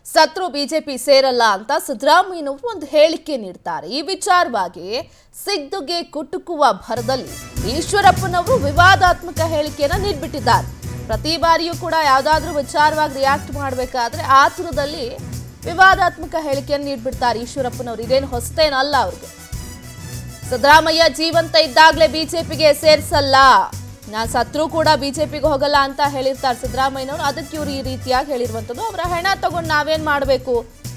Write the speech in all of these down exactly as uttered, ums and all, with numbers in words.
ಸತ್ರು ಬಿಜೆಪಿ ಸೇರಲ್ಲ ಅಂತ ಸಿದ್ದರಾಮಯ್ಯನವರು ಒಂದು ಹೇಳಿಕೆ ನೀಡ್ತಾರೆ। ಈ ವಿಚಾರವಾಗಿ ಸಿದ್ದುಗೆ ಕುಟುಕುವ ಭರದಲ್ಲಿ ಈಶ್ವರಪ್ಪನವರು ವಿವಾದಾತ್ಮಕ ಹೇಳಿಕೆಯನ್ನು ನೀಡಿಬಿಟ್ಟಿದ್ದಾರೆ। ಪ್ರತಿ ಬಾರಿಯೂ ಕೂಡ ಯಾವುದಾದರೂ ವಿಚಾರವಾಗಿ ರಿಯಾಕ್ಟ್ ಮಾಡಬೇಕಾದ್ರೆ ಆತುರದಲ್ಲಿ ವಿವಾದಾತ್ಮಕ ಹೇಳಿಕೆಯನ್ನು ನೀಡಿಬಿಡ್ತಾರೆ ಈಶ್ವರಪ್ಪನವರು। ಇದೇನು ಹೊಸತೇನಲ್ಲ ಅವರಿಗೆ। ಸಿದ್ದರಾಮಯ್ಯ ಜೀವಂತ ಇದ್ದಾಗಲೇ ಬಿಜೆಪಿಗೆ ಸೇರಿಸಲ್ಲ, ನಾನು ಸತ್ರು ಕೂಡ ಬಿಜೆಪಿಗೆ ಹೋಗಲ್ಲ ಅಂತ ಹೇಳಿರ್ತಾರೆ ಸಿದ್ದರಾಮಯ್ಯನವರು। ಅದಕ್ಕೆ ಇವರು ಈ ರೀತಿಯಾಗಿ ಹೇಳಿರುವಂತದ್ದು। ಅವರ ಹೆಣ ತಗೊಂಡು ನಾವೇನ್ ಮಾಡಬೇಕು,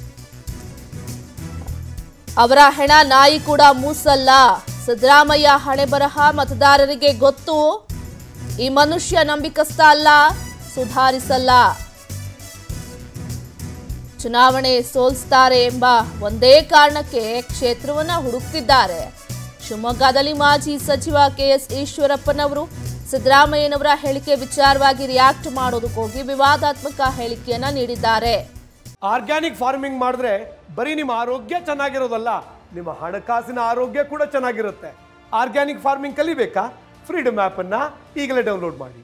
ಅವರ ಹೆಣ ನಾಯಿ ಕೂಡ ಮೂಸಲ್ಲ। ಸಿದ್ದರಾಮಯ್ಯ ಹಣೆ ಬರಹ ಮತದಾರರಿಗೆ ಗೊತ್ತು, ಈ ಮನುಷ್ಯ ನಂಬಿಕಸ್ಥ ಅಲ್ಲ, ಸುಧಾರಿಸಲ್ಲ, ಚುನಾವಣೆ ಸೋಲಿಸ್ತಾರೆ ಎಂಬ ಒಂದೇ ಕಾರಣಕ್ಕೆ ಕ್ಷೇತ್ರವನ್ನ ಹುಡುಕ್ತಿದ್ದಾರೆ। ಶಿವಮೊಗ್ಗದಲ್ಲಿ ಮಾಜಿ ಸಚಿವ ಕೆಎಸ್ ಈಶ್ವರಪ್ಪನವರು ಸಿದ್ದರಾಮಯ್ಯನವರ ಹೇಳಿಕೆ ವಿಚಾರವಾಗಿ ರಿಯಾಕ್ಟ್ ಮಾಡೋದಕ್ಕೋಗಿ ವಿವಾದಾತ್ಮಕ ಹೇಳಿಕೆಯನ್ನ ನೀಡಿದ್ದಾರೆ। ಆರ್ಗ್ಯಾನಿಕ್ ಫಾರ್ಮಿಂಗ್ ಮಾಡಿದ್ರೆ ಬರೀ ನಿಮ್ಮ ಆರೋಗ್ಯ ಚೆನ್ನಾಗಿರೋದಲ್ಲ, ನಿಮ್ಮ ಹಣಕಾಸಿನ ಆರೋಗ್ಯ ಕೂಡ ಚೆನ್ನಾಗಿರುತ್ತೆ। ಆರ್ಗ್ಯಾನಿಕ್ ಫಾರ್ಮಿಂಗ್ ಕಲಿಬೇಕಾ? ಫ್ರೀಡಮ್ ಆಪ್ ಅನ್ನ ಈಗಲೇ ಡೌನ್ಲೋಡ್ ಮಾಡಿ।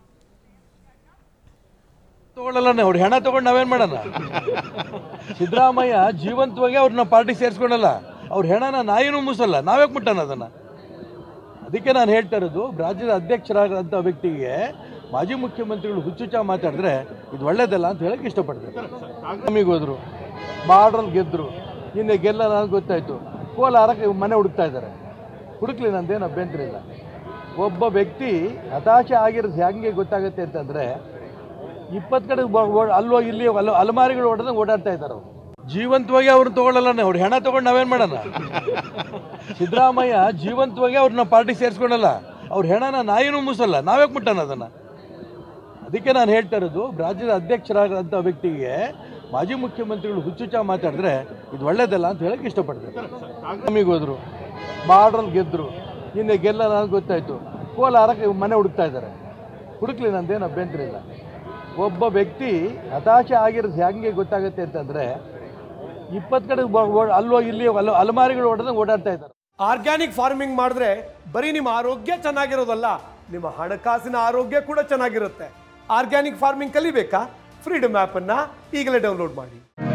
ತಗೊಳ್ಳಲ್ಲ, ಅವ್ರು ಹೆಣ ತಗೊಂಡು ನಾವೇನ್ ಮಾಡೋಣ? ಸಿದ್ದರಾಮಯ್ಯ ಜೀವಂತವಾಗಿ ಅವ್ರನ್ನ ಪಾರ್ಟಿ ಸೇರಿಸ್ಕೊಂಡಲ್ಲ, ಅವ್ರ ಹೆಣನ ನಾಯಿನೂ ಮೂಸಲ್ಲ, ನಾವ್ಯಾಕೆ ಮುಟ್ಟಣ ಅದನ್ನ? ಅದಕ್ಕೆ ನಾನು ಹೇಳ್ತಾ ಇರೋದು, ರಾಜ್ಯದ ಅಧ್ಯಕ್ಷರಾದಂಥ ವ್ಯಕ್ತಿಗೆ ಮಾಜಿ ಮುಖ್ಯಮಂತ್ರಿಗಳು ಹುಚ್ಚುಚ್ಚ ಮಾತಾಡಿದ್ರೆ ಇದು ಒಳ್ಳೇದಲ್ಲ ಅಂತ ಹೇಳಕ್ಕೆ ಇಷ್ಟಪಡ್ತಾರೆ। ನಮಗೆ ಹೋದ್ರು, ಬಾರ್ಡ್ರಲ್ಲಿ ಗೆದ್ರು, ಹಿಂದೆ ಗೆಲ್ಲ ನನಗೆ ಗೊತ್ತಾಯ್ತು, ಕೋಲಾರಕ್ಕೆ ಮನೆ ಹುಡುಕ್ತಾ ಇದ್ದಾರೆ, ಹುಡುಕ್ಲಿ, ನಂದೇನು ಅಭ್ಯಂತರ ಇಲ್ಲ। ಒಬ್ಬ ವ್ಯಕ್ತಿ ಹತಾಶೆ ಆಗಿರೋದು ಹೆಂಗೆ ಗೊತ್ತಾಗುತ್ತೆ ಅಂತಂದ್ರೆ, ಇಪ್ಪತ್ತು ಕಡೆ ಅಲ್ಲೋ ಇಲ್ಲಿ ಅಲ್ಲೋ ಅಲಮಾರಿಗಳು ಹೊಡೆದಂಗೆ ಓಡಾಡ್ತಾ ಇದ್ದಾರೆ ಅವರು। ಜೀವಂತವಾಗಿ ಅವ್ರನ್ನ ತಗೊಳ್ಳಲ್ಲ, ಅವ್ರು ಹೆಣ ತಗೊಂಡು ನಾವೇನ್ ಮಾಡೋಣ? ಸಿದ್ದರಾಮಯ್ಯ ಜೀವಂತವಾಗಿ ಅವ್ರನ್ನ ಪಾರ್ಟಿ ಸೇರಿಸ್ಕೊಂಡಲ್ಲ, ಅವ್ರ ಹೆಣನ ನಾಯಿನೂ ಮೂಸಲ್ಲ, ನಾವ್ಯಾಕೆ ಮುಟ್ಟಣ ಅದನ್ನ? ಅದಕ್ಕೆ ನಾನು ಹೇಳ್ತಾ ಇರೋದು, ರಾಜ್ಯದ ಅಧ್ಯಕ್ಷರಾದಂಥ ವ್ಯಕ್ತಿಗೆ ಮಾಜಿ ಮುಖ್ಯಮಂತ್ರಿಗಳು ಹುಚ್ಚುಚ್ಚ ಮಾತಾಡಿದ್ರೆ ಇದು ಒಳ್ಳೇದಲ್ಲ ಅಂತ ಹೇಳಕ್ಕೆ ಇಷ್ಟಪಡ್ತಾರೆ। ನಮಗೆ ಹೋದ್ರು, ಬಾರ್ಡ್ರಲ್ಲಿ ಗೆದ್ರು, ಹಿಂದೆ ಗೆಲ್ಲ ನನಗೆ ಗೊತ್ತಾಯ್ತು, ಕೋಲಾರಕ್ಕೆ ಮನೆ ಹುಡುಕ್ತಾ ಇದ್ದಾರೆ, ಹುಡುಕ್ಲಿ, ನಂದೇನು ಅಭ್ಯಂತರ ಇಲ್ಲ। ಒಬ್ಬ ವ್ಯಕ್ತಿ ಹತಾಶೆ ಆಗಿರೋದು ಹೆಂಗೆ ಗೊತ್ತಾಗುತ್ತೆ ಅಂತಂದ್ರೆ, ಇಪ್ಪತ್ತು ಕಡೆ ಅಲ್ಲೋ ಇಲ್ಲಿ ಅಲ್ಲೋ ಅಲಮಾರಿಗಳು ಹೊಡೆದಂಗೆ ಓಡಾಡ್ತಾ ಇದ್ದಾರೆ। ಆರ್ಗ್ಯಾನಿಕ್ ಫಾರ್ಮಿಂಗ್ ಮಾಡಿದ್ರೆ ಬರೀ ನಿಮ್ಮ ಆರೋಗ್ಯ ಚೆನ್ನಾಗಿರೋದಲ್ಲ, ನಿಮ್ಮ ಹಣಕಾಸಿನ ಆರೋಗ್ಯ ಕೂಡ ಚೆನ್ನಾಗಿರುತ್ತೆ। ಆರ್ಗ್ಯಾನಿಕ್ ಫಾರ್ಮಿಂಗ್ ಕಲಿಬೇಕಾ? ಫ್ರೀಡಮ್ ಆಪ್ ಅನ್ನ ಈಗಲೇ ಡೌನ್ಲೋಡ್ ಮಾಡಿ।